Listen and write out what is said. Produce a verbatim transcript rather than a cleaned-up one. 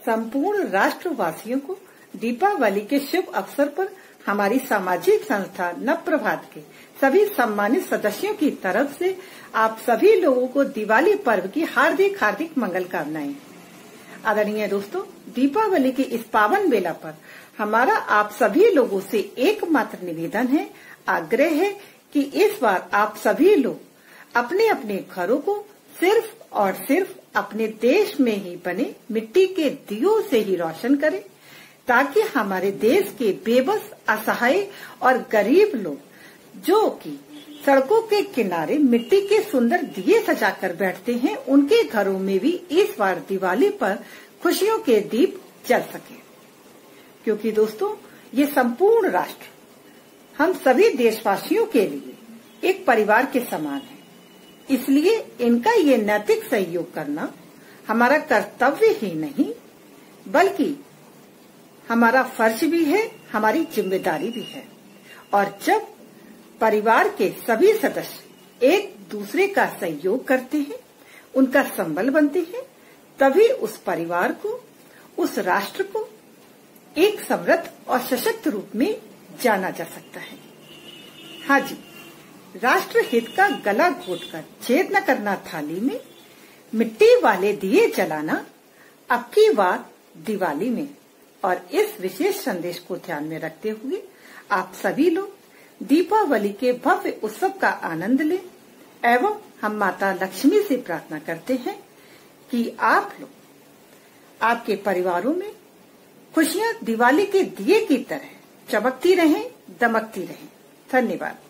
संपूर्ण राष्ट्रवासियों को दीपावली के शुभ अवसर पर हमारी सामाजिक संस्था नवप्रभात के सभी सम्मानित सदस्यों की तरफ से आप सभी लोगों को दिवाली पर्व की हार्दिक हार्दिक मंगल कामनाएं। आदरणीय दोस्तों, दीपावली के इस पावन बेला पर हमारा आप सभी लोगों से एकमात्र निवेदन है, आग्रह है कि इस बार आप सभी लोग अपने अपने घरों को सिर्फ और सिर्फ अपने देश में ही बने मिट्टी के दियों से ही रोशन करें, ताकि हमारे देश के बेबस, असहाय और गरीब लोग जो कि सड़कों के किनारे मिट्टी के सुंदर दिए सजाकर बैठते हैं, उनके घरों में भी इस बार दिवाली पर खुशियों के दीप जल सके। क्योंकि दोस्तों, ये संपूर्ण राष्ट्र हम सभी देशवासियों के लिए एक परिवार के समान है, इसलिए इनका ये नैतिक सहयोग करना हमारा कर्तव्य ही नहीं बल्कि हमारा फर्ज भी है, हमारी जिम्मेदारी भी है। और जब परिवार के सभी सदस्य एक दूसरे का सहयोग करते हैं, उनका संबल बनते हैं, तभी उस परिवार को, उस राष्ट्र को एक समृद्ध और सशक्त रूप में जाना जा सकता है। हाँ जी, राष्ट्र हित का गला घोटकर छेद न करना थाली में, मिट्टी वाले दिए जलाना अब की बार दिवाली में। और इस विशेष संदेश को ध्यान में रखते हुए आप सभी लोग दीपावली के भव्य उत्सव का आनंद लें एवं हम माता लक्ष्मी से प्रार्थना करते हैं कि आप लोग, आपके परिवारों में खुशियां दिवाली के दिए की तरह चमकती रहें, दमकती रहें। धन्यवाद।